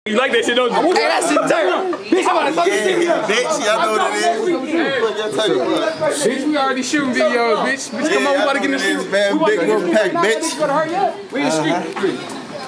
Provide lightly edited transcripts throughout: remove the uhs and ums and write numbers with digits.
You like that shit, don't you? Hey, that shit dirt. Bitch, I'm about to fucking see bitch, y'all know what it is. Bitch, we already shooting videos, bitch. Bitch, come on, we about to get in the street. Man, big work pack, bitch. We in the street.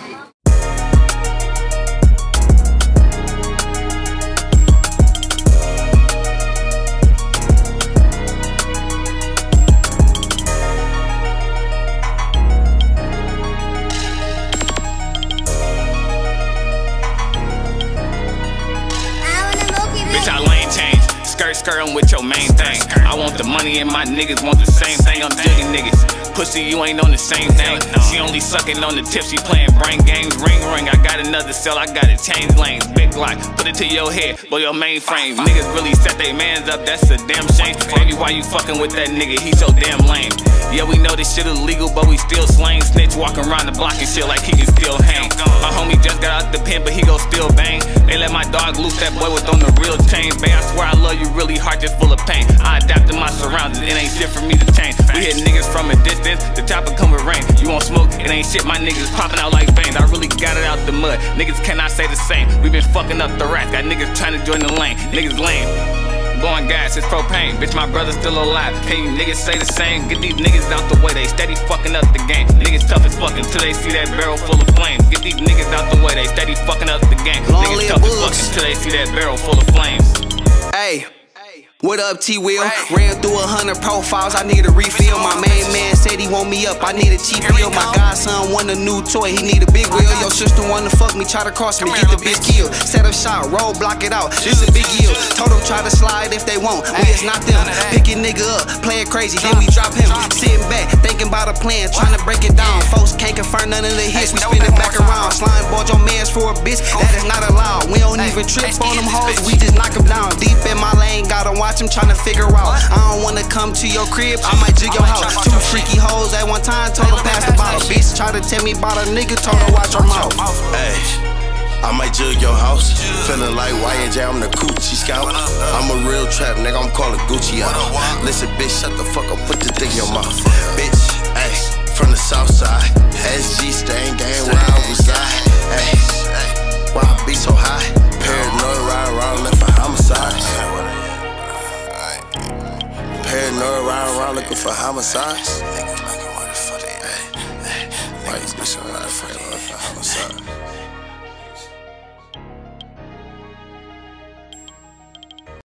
Bitch, I lane change, skirtin' with your main thing. I want the money and my niggas want the same thing. I'm digging niggas. Pussy, you ain't on the same thing. She only sucking on the tip, she playing brain games. Ring, I got another cell, I gotta change lanes. Big lock, put it to your head, blow your mainframe. Niggas really set they mans up, that's a damn shame. Baby, why you fucking with that nigga? He so damn lame. Yeah, we know this shit illegal, but we still slang. Snitch walking around the block and shit like he can still hang. My homie just got out the pen, but he gon' still bang. They let my dog loose, that boy was on the real chain. Babe, I swear I love you really hard, just full of pain. I adapted my surroundings, it ain't shit for me to change. We hit niggas from a distance, the chopper come with rain. You won't smoke, it ain't shit, my niggas popping out like veins. I really got it out the mud, niggas cannot say the same. We been fucking up the rats, got niggas trying to join the lane. Niggas lame. Blowing gas, it's propane. Bitch, my brother's still alive. Can you niggas say the same? Get these niggas out the way, they steady fucking up the game. Niggas tough as fucking till they see that barrel full of flames. Get these niggas out the way, they steady fucking up the game. Niggas tough as fucking till they see that barrel full of flames. Hey. What up, T-Will? Ran through 100 profiles, I need a refill. My main man said he want me up, I need a cheap bill. My godson want a new toy, he need a big wheel. Your sister wanna fuck me, try to cross me, get the bitch killed. Set up shot, roll, block it out, this a big deal. Told them try to slide if they won't, we is not them. Pick your nigga up, play it crazy, then we drop him. Sitting back, thinking about a plan, trying to break it down. Folks can't confirm none of the hits, we spin it back around. Slime bought your mans for a bitch, that is not allowed. We don't even trip on them hoes, we just knock them down. Deep in my lane, gotta watch them tryna figure out. I don't wanna come to your crib, I might jig your house. Two freaky hoes at one time, told her pass the bottle. Bitch try to tell me about a nigga, told her watch her mouth. Hey, I might jug your house. Feeling like Y&J, I'm the coochie scout. I'm a real trap, nigga, I'm calling Gucci out. Listen, bitch, shut the fuck up, put the dick in your mouth. Bitch, hey, from the south side. SG stain gang where I reside. Hey, why I be so high? Paranoid, ride around, left for homicides. Paranoid, ride around looking for homicides. Might be so high for homicide.